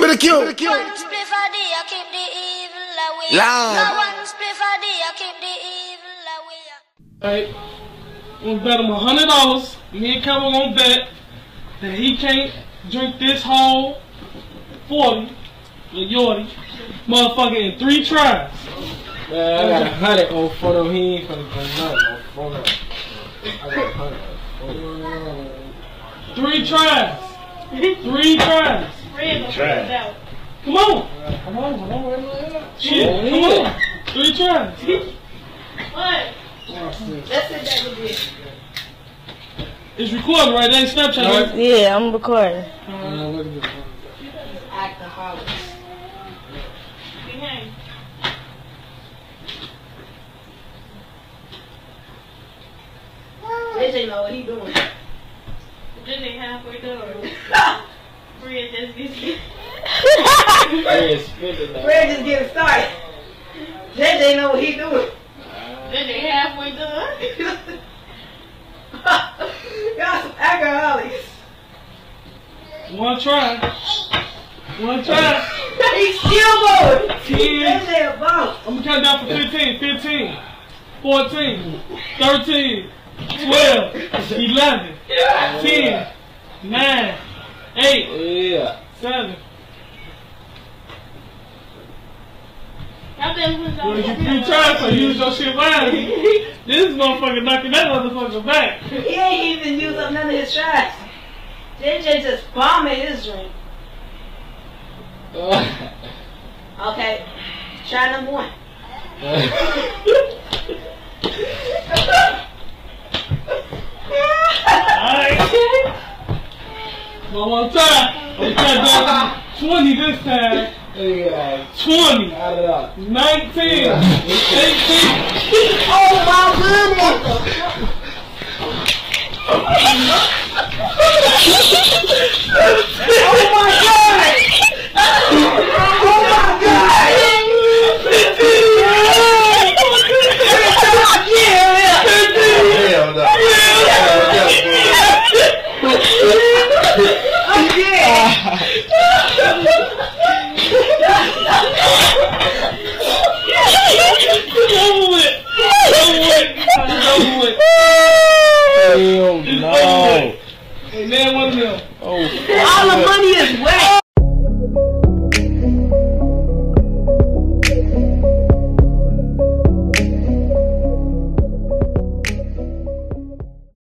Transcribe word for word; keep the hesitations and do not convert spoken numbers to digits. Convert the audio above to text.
it a cue. One spliff a day, I keep the evil away. Loud. Now one spliff a day, I keep the evil away. Hey, we'll bet him a hundred dollars. Me and Kevin gonna bet that he can't drink this whole forty with Yorty, motherfucker, in three tries. Man, I got a hundred on photo. He ain't finna go nothing on photo. I got a hundred on photo. Three tries. Three tries. Three tries. Come on. Come on, come on. Shit, come on. Three tries. What? Let's sit back with this. It's recording, right? They ain't Snapchat, right? Yeah, I'm recording. Uh, look at this one. Alcoholics. Behave. J J know what he doing. J J halfway done. Fred just getting Fred spinning that. Fred just getting started. J J know what he doing. J J halfway done. Y'all some alcoholics. One try. One try. He's still going. Ten. J J a boss. I'm gonna count down for fifteen, fifteen, fourteen, thirteen, twelve, eleven, ten, nine, eight, Yeah. seven. Y'all been putting Well, you three tries, so use your shit wisely. This motherfucker knocking that motherfucker back. He ain't even used up none of his shots. J J just bombing his drink. Okay, try number one. Alright. One more time. I'm gonna down twenty this time. Yeah. twenty. Add it up. nineteen. eighteen. Oh my goodness! Oh my god! Oh my god! Hell no. I'm dead! It's over with. It's over with. Hell It's no. over with. Hey, man, one of them. Oh, All the money is wet!